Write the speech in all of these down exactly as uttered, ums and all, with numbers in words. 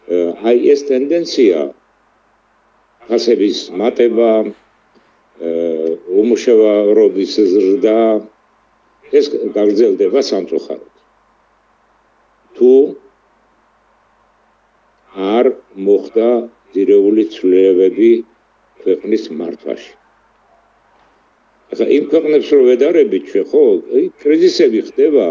აი ეს ტენდენცია ფასების მატება უმუშევარობის ზრდა ეს გაგრძელდება სამწუხაროდ თუ არ მოხდა ძირეული ცვლილებები ქვეყნის მართვაში ახლა იმ ქვეყნებს რო ვედარებით ჩვენ ხო კრიზისები ხდება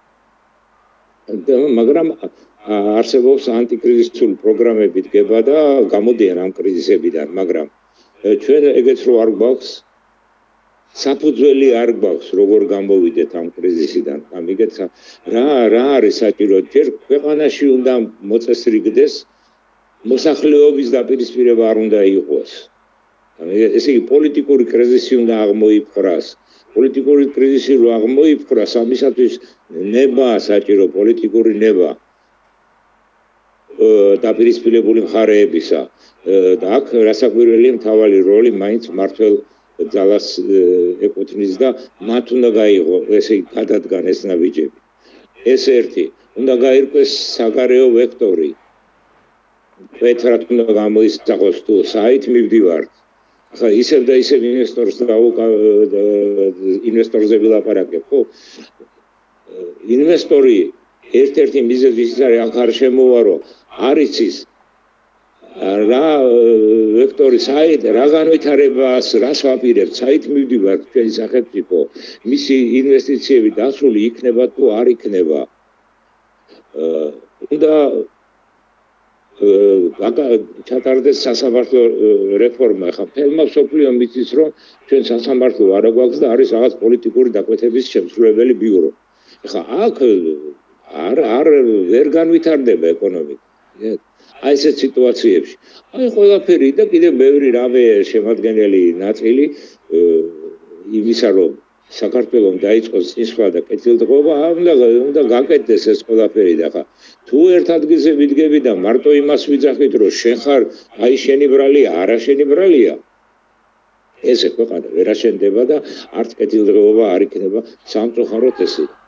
მაგრამ არსებობს ანტიკრიზისული პროგრამები დგება და გამოდიან ამ კრიზისებიდან მაგრამ ჩვენ ეგეც რო არ გვაქვს საფუძველი არ გვაქვს როგორ გამოვიდეთ ამ კრიზისიდან ამიგეთ რა რა არის საჭირო ჯერ ქვეყანაში უნდა მოწესრიგდეს მოსახლეობის დაპირისპირება არ უნდა იყოს ესე იგი პოლიტიკური კრიზისი უნდა აღმოიფხვრას პოლიტიკური კრიზისი რო აღმოიფხვრას ამისათვის ნება საჭირო პოლიტიკური ნება დაპირისპირებული მხარეებისა და აქ რასაკვირველია მთავარი როლი მაინც მართველ ძალას ეკუთვნის და მათ უნდა გაიღო ესე იგი გადადგან ეს ნაბიჯები ეს ერთი უნდა გაირკვეს საგარეო ვექტორი პეტრად უნდა გამოისახოს თუ საით მივდივართ ახლა ისევ და ისევ ინვესტორს ინვესტორზე ვილაპარაკებ ხო ინვესტორი ერთ-ერთი მიზეზი ის არის აქ არ შემოვარო არ იცის რა ვექტორი საით რა განვითარებას რას ვაპირებთ საით მივდივართ ჩვენი სახელმწიფო მისი ინვესტიციები დასული იქნება თუ არ იქნება უნდა ჩატარდეს სასამართლო რეფორმა ხა ფელმა სოფლიო მიწის რომ ჩვენ სასამართლო არ გვაქვს და არის რაღაც პოლიტიკური დაკვეთების შემსრულებელი ბიურო ხა აქ არ არ ვერ განვითარდება ეკონომიკა აი ეს სიტუაციებში აი ყველაფერი და კიდევ ბევრი რამე შემადგენელი ნაწილი იმისა რომ საქართველოს დაიწყოს ისხვა და კეთილდღეობა უნდა უნდა გაკეთდეს ეს ყველაფერი და ხა თუ ერთ ადგილზე ვიდგები და მარტო იმას ვიძახით რომ შენ ხარ აი შენი ბრალია არა შენი ბრალია ესე ქვეყანა ვერ აშენდება და არც კეთილდღეობა არ იქნება სამწუხაროდ ესე